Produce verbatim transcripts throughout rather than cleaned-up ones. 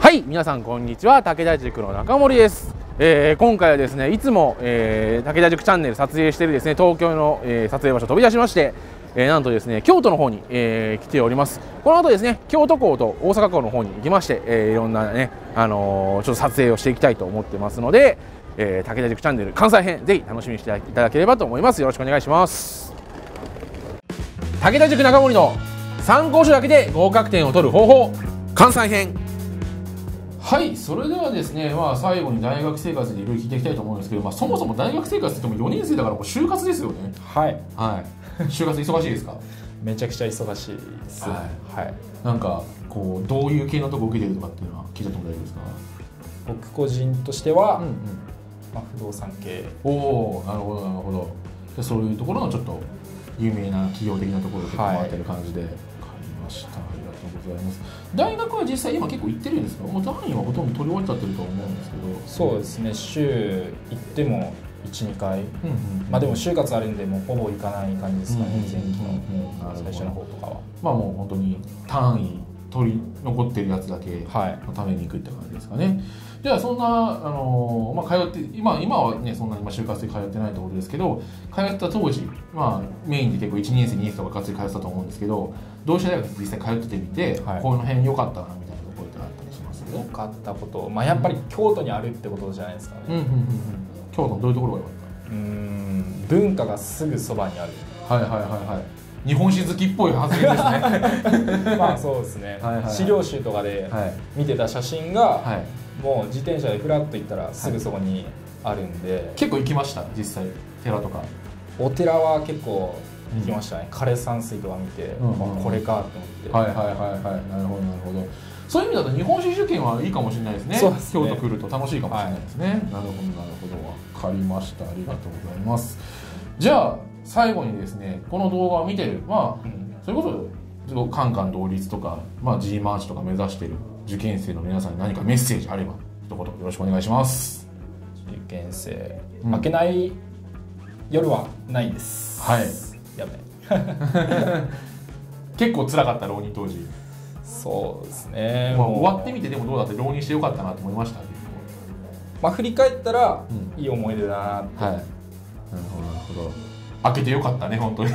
はい、皆さんこんにちは。武田塾の中森です。えー、今回はですね、いつも、えー、武田塾チャンネル撮影しているですね、東京の、えー、撮影場所飛び出しまして、えー、なんとですね、京都の方に、えー、来ております。この後ですね、京都港と大阪港の方に行きまして、えー、いろんなね、あのー、ちょっと撮影をしていきたいと思ってますので、えー、武田塾チャンネル関西編、ぜひ楽しみにしていただければと思います。よろしくお願いします。武田塾中森の参考書だけで合格点を取る方法関西編。はい、それではですね、まあ、最後に大学生活でいろいろ聞いていきたいと思うんですけど、まあ、そもそも大学生活って言ってもよねん生だからもう就活ですよね。 はい、 はい、就活忙しいですか？ めちゃくちゃ忙しいです。 はい、はい、なんかこうどういう系のとこ受けてるとかっていうのは聞いても大丈夫ですか？ 僕個人としては、うんうん、まあ、不動産系。 おお、なるほどなるほど。でそういうところのちょっと有名な企業的なところで回ってる感じで、はい、分かりました。ありがとうございます。大学は実際今結構行ってるんですか？もう単位はほとんど取り終わっちゃってると思うんですけど。そうですね、週行ってもいち、にかい、うんうん、まあでも就活あるんでもうほぼ行かない感じですかね、前期の最初の方とかは。まあもう本当に単位取り残ってるやつだけのために行くって感じですかね。はい、じゃあそんな、あのーまあ、通って今今はねそんなに就活で通ってないところですけど、通った当時、まあ、メインで結構いちねん生にねん生とかがっつり通ってたと思うんですけど、同志社大学実際通っててみて、はい、この辺良かったなみたいなところってあったりしますよ。良かったこと、まあ、やっぱり京都にあるってことじゃないですかね。うんうんうんうん、 京都のどういうところが良かった？ うーん、文化がすぐそばにある。 はいはいはいはい。日本史好きっぽい発言ですね。 まあそうですね。はいはいはい、資料集とかで見てた写真が、はい、もう自転車でフラッと行ったらすぐそこにあるんで、はい、 結構行きました実際寺とか。 お寺は結構行きましたね。枯山水とか見て、うん、これかと思って。 はいはいはいはい、なるほどなるほど。そういう意味だと日本史受験はいいかもしれないですね。そうですね、京都来ると楽しいかもしれないですね。はい、なるほどなるほど、分かりました。ありがとうございます。じゃあ最後にですね、この動画を見てる、まあ、うん、それこそカンカン同率とか、まあ、G マーチとか目指している受験生の皆さんに何かメッセージあれば一言よろしくお願いします。 受験生、うん、負けない夜はないです。 はい、 やべ結構辛かった浪人当時。 そうですね、 まあ、終わってみてでもどうだって浪人してよかったなと思いました。 まあ振り返ったら、うん、いい思い出だなって。はい、なるほどなるほど。開けてよかったね本当に。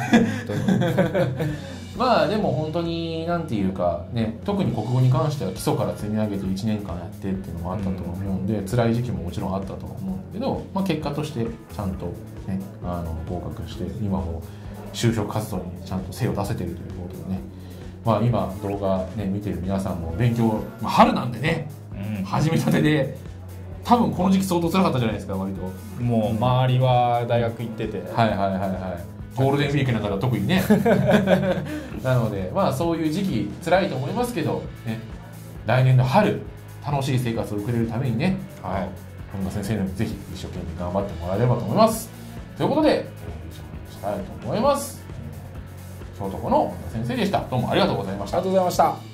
まあでも本当に何ていうかね、特に国語に関しては基礎から積み上げていちねんかんやってっていうのもあったと思うんで、うん、辛い時期ももちろんあったと思うんだけど、まあ、結果としてちゃんとねあの合格して今も就職活動にちゃんと精を出せてるということでね、まあ今動画ね見てる皆さんも勉強、まあ、春なんでね、うん、始めたてで多分この時期相当辛かったじゃないですか。割ともう周りは大学行ってて、 はいはいはいはい、ゴールデンウィークなんかでは特にね。なのでまあそういう時期辛いと思いますけどね、来年の春楽しい生活を送れるためにね、はい、本田先生にもぜひ一生懸命頑張ってもらえればと思います。ということで、えー、以上にしたいと思います。京都校の本田先生でした。どうもありがとうございました。 ありがとうございました。